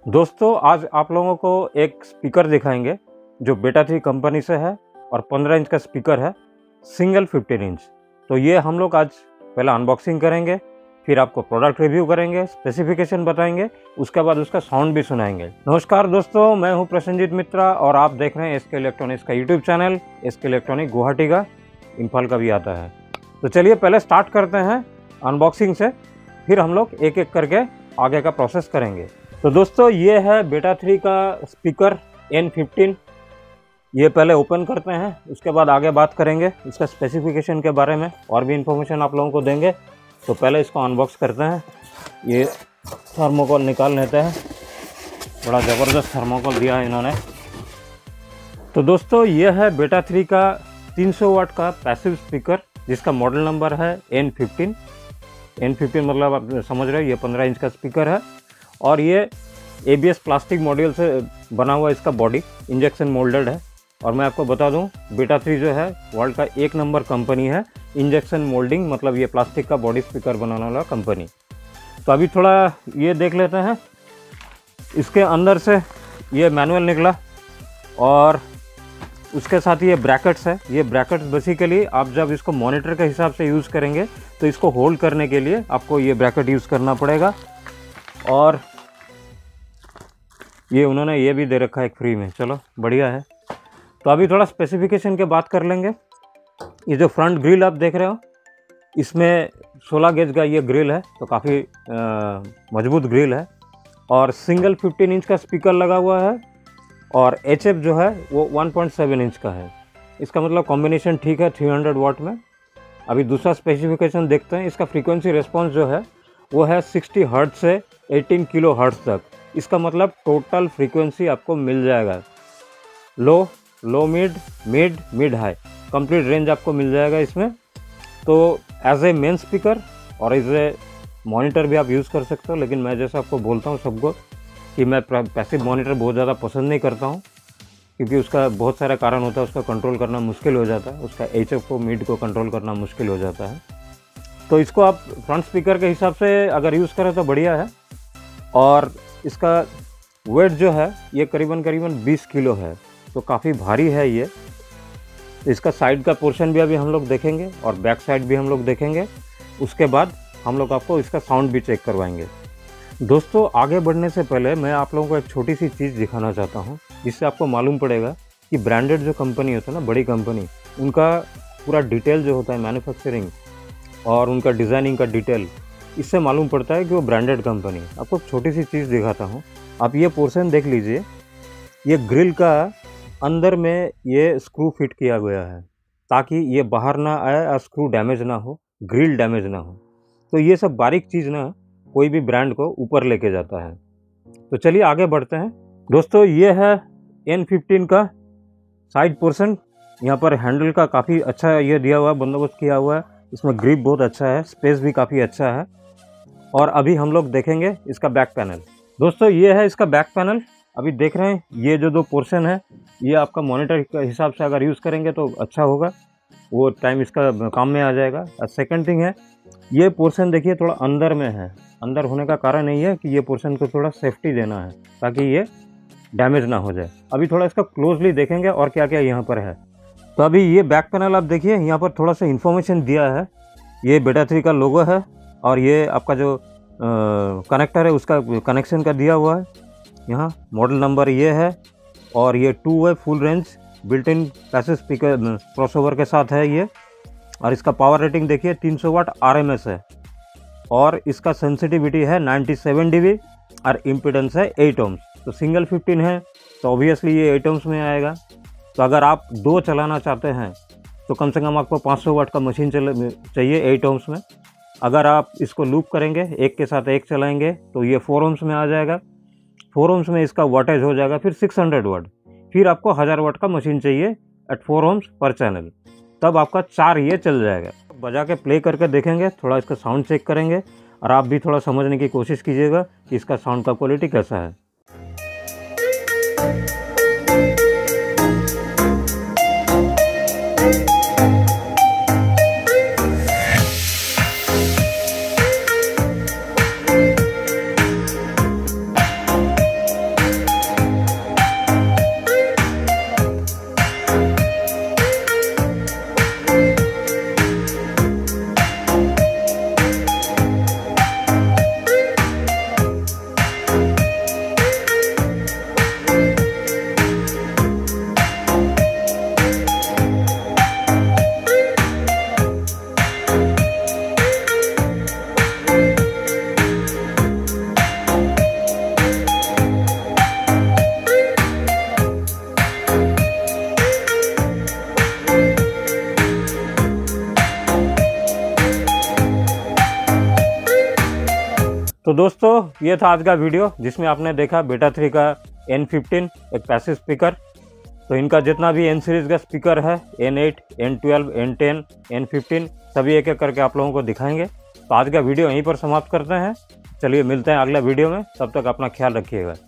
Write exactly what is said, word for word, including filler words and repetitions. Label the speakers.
Speaker 1: दोस्तों आज आप लोगों को एक स्पीकर दिखाएंगे जो बेटा थ्री कंपनी से है और पंद्रह इंच का स्पीकर है, सिंगल फिफ्टीन इंच। तो ये हम लोग आज पहले अनबॉक्सिंग करेंगे, फिर आपको प्रोडक्ट रिव्यू करेंगे, स्पेसिफिकेशन बताएंगे, उसके बाद उसका साउंड भी सुनाएंगे। नमस्कार दोस्तों, मैं हूं प्रसन्नजीत मित्रा और आप देख रहे हैं एसके इलेक्ट्रॉनिक्स का YouTube channel. SK electronic Guwahati का, इम्फाल का भी आता है। तो चलिए पहले स्टार्ट करते हैं अनबॉक्सिंग से, फिर हम लोग एक एक करके आगे का प्रोसेस करेंगे। तो दोस्तों ये है बेटा थ्री का स्पीकर एन फिफ्टीन। ये पहले ओपन करते हैं, उसके बाद आगे बात करेंगे इसका स्पेसिफिकेशन के बारे में, और भी इन्फॉर्मेशन आप लोगों को देंगे। तो पहले इसको अनबॉक्स करते हैं। ये थर्मोकोल निकाल लेते हैं, बड़ा ज़बरदस्त थर्मोकोल दिया है इन्होंने। तो दोस्तों ये है बेटा थ्री का तीन सौ वाट का पैसिव स्पीकर, जिसका मॉडल नंबर है एन फिफ्टीन। एन फिफ्टीन मतलब आप समझ रहे हो, ये पंद्रह इंच का स्पीकर है और ये A B S plastic module से बना हुआ इसका बॉडी इंजेक्शन मोल्डेड है। और मैं आपको बता दूं, बेटा थ्री जो है वर्ल्ड का एक नंबर कंपनी है इंजेक्शन मोल्डिंग, मतलब ये प्लास्टिक का बॉडी स्पीकर बनाने वाला कंपनी। तो अभी थोड़ा ये देख लेते हैं। इसके अंदर से ये मैनुअल निकला और उसके साथ ये ब्रैकेट्स है। ये ब्रैकेट्स बेसिकली आप जब इसको मॉनिटर के हिसाब से यूज़ करेंगे तो इसको होल्ड करने के लिए आपको ये ब्रैकेट यूज़ करना पड़ेगा। और ये उन्होंने ये भी दे रखा है एक फ्री में, चलो बढ़िया है। तो अभी थोड़ा स्पेसिफिकेशन के बात कर लेंगे। ये जो फ्रंट ग्रिल आप देख रहे हो, इसमें सोलह गेज का ये ग्रिल है, तो काफ़ी मजबूत ग्रिल है। और सिंगल फिफ्टीन इंच का स्पीकर लगा हुआ है और एच एफ जो है वो वन पॉइंट सेवन इंच का है। इसका मतलब कॉम्बिनेशन ठीक है थ्री हंड्रेड वाट में। अभी दूसरा स्पेसिफिकेशन देखते हैं। इसका फ्रीक्वेंसी रिस्पॉन्स जो है वो है सिक्सटी हर्ट्ज से अठारह किलो हर्ट्ज तक। इसका मतलब टोटल फ्रीक्वेंसी आपको मिल जाएगा, low low mid mid mid high, complete range आपको मिल जाएगा इसमें। तो एज ए मेन स्पीकर और एज ए मॉनिटर भी आप यूज़ कर सकते हो, लेकिन मैं जैसा आपको बोलता हूँ सबको कि मैं पैसिव मॉनिटर बहुत ज़्यादा पसंद नहीं करता हूँ, क्योंकि उसका बहुत सारा कारण होता है, उसका कंट्रोल करना मुश्किल हो जाता है, उसका एच एफ को मिड को कंट्रोल करना मुश्किल हो जाता है। तो इसको आप फ्रंट स्पीकर के हिसाब से अगर यूज़ करें तो बढ़िया है। और इसका वेट जो है ये करीबन करीबन बीस किलो है, तो काफ़ी भारी है ये। इसका साइड का पोर्शन भी अभी हम लोग देखेंगे और बैक साइड भी हम लोग देखेंगे। उसके बाद हम लोग आपको इसका साउंड भी चेक करवाएंगे। दोस्तों आगे बढ़ने से पहले मैं आप लोगों को एक छोटी सी चीज़ दिखाना चाहता हूँ, जिससे आपको मालूम पड़ेगा कि ब्रांडेड जो कंपनी होता है ना, बड़ी कंपनी, उनका पूरा डिटेल जो होता है मैन्युफैक्चरिंग और उनका डिज़ाइनिंग का डिटेल, इससे मालूम पड़ता है कि वो ब्रांडेड कंपनी है। आपको छोटी सी चीज़ दिखाता हूँ, आप ये पोर्शन देख लीजिए। ये ग्रिल का अंदर में ये स्क्रू फिट किया गया है ताकि ये बाहर ना आए और स्क्रू डैमेज ना हो, ग्रिल डैमेज ना हो। तो ये सब बारीक चीज़ ना कोई भी ब्रांड को ऊपर लेके जाता है। तो चलिए आगे बढ़ते हैं। दोस्तों ये है एन फिफ्टीन का साइड पोर्शन। यहाँ पर हैंडल का काफ़ी अच्छा ये दिया हुआ है, बंदोबस्त किया हुआ है। इसमें ग्रिप बहुत अच्छा है, स्पेस भी काफ़ी अच्छा है। और अभी हम लोग देखेंगे इसका बैक पैनल। दोस्तों ये है इसका बैक पैनल। अभी देख रहे हैं ये जो दो पोर्शन है, ये आपका मॉनिटर के हिसाब से अगर यूज़ करेंगे तो अच्छा होगा, वो टाइम इसका काम में आ जाएगा। और सेकंड थिंग है, ये पोर्शन देखिए थोड़ा अंदर में है। अंदर होने का कारण यही है कि ये पोर्शन को थोड़ा सेफ्टी देना है ताकि ये डैमेज ना हो जाए। अभी थोड़ा इसका क्लोजली देखेंगे और क्या क्या यहाँ पर है। तो अभी ये बैक पैनल आप देखिए, यहाँ पर थोड़ा सा इन्फॉर्मेशन दिया है। ये बेटा थ्री का लोगो है और ये आपका जो कनेक्टर है उसका कनेक्शन का दिया हुआ है। यहाँ मॉडल नंबर ये है और ये two way full range built in passive speaker crossover के साथ है ये। और इसका पावर रेटिंग देखिए तीन सौ वाट आर एम एस है और इसका सेंसिटिविटी है सत्तानवे डी बी और इम्पीडेंस है एट ओम्स। तो सिंगल फिफ्टीन है तो ऑब्वियसली ये एट ओम्स में आएगा। तो अगर आप दो चलाना चाहते हैं तो कम से कम आपको पाँच सौ वाट का मशीन चल चाहिए एट ओम्स में। अगर आप इसको लूप करेंगे, एक के साथ एक चलाएंगे, तो ये फोर ओम्स में आ जाएगा। फोर ओम्स में इसका वाटेज हो जाएगा फिर सिक्स हंड्रेड वाट। फिर आपको हज़ार वाट का मशीन चाहिए एट फोर ओम्स पर चैनल, तब आपका चार ये चल जाएगा। बजा के प्ले करके देखेंगे, थोड़ा इसका साउंड चेक करेंगे और आप भी थोड़ा समझने की कोशिश कीजिएगा कि इसका साउंड का क्वालिटी कैसा है। तो दोस्तों ये था आज का वीडियो, जिसमें आपने देखा बेटा थ्री का एन फिफ्टीन एक पैसिव स्पीकर। तो इनका जितना भी एन सीरीज़ का स्पीकर है, N eight, N twelve, N ten, N fifteen, सभी एक एक करके आप लोगों को दिखाएंगे। तो आज का वीडियो यहीं पर समाप्त करते हैं। चलिए मिलते हैं अगले वीडियो में, तब तक अपना ख्याल रखिएगा।